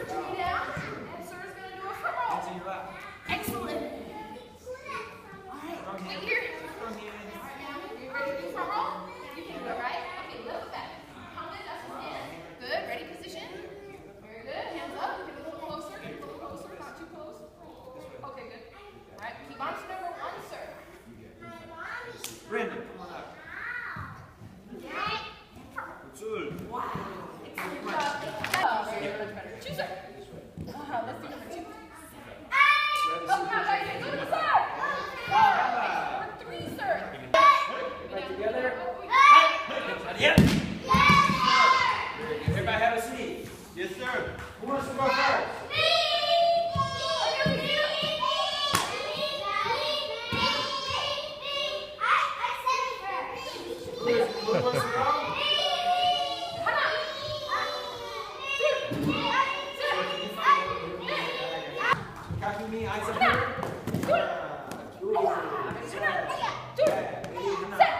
Knee down. And sir is going to do a front roll. Excellent. All right, wait here. All right, now, you ready to do front roll? You can do it, right? Okay, lift it back. Come in, that's the stand. Good, ready position. Very good, hands up. Get a little closer, not too close. Okay, good. All right, keep on to number 1, sir. Brandon, come on up. Wow. Excellent job. Very much better. 2, sir. Let's do number 2. Up now, guys. Go to the side. Number 3, sir. Right together. Yep. Everybody have a seat. Yes, sir. Who wants to go first? Who wants to go? Copy me, eyes up here. 2, 3, 4, 5, 6, 7, 8, 9.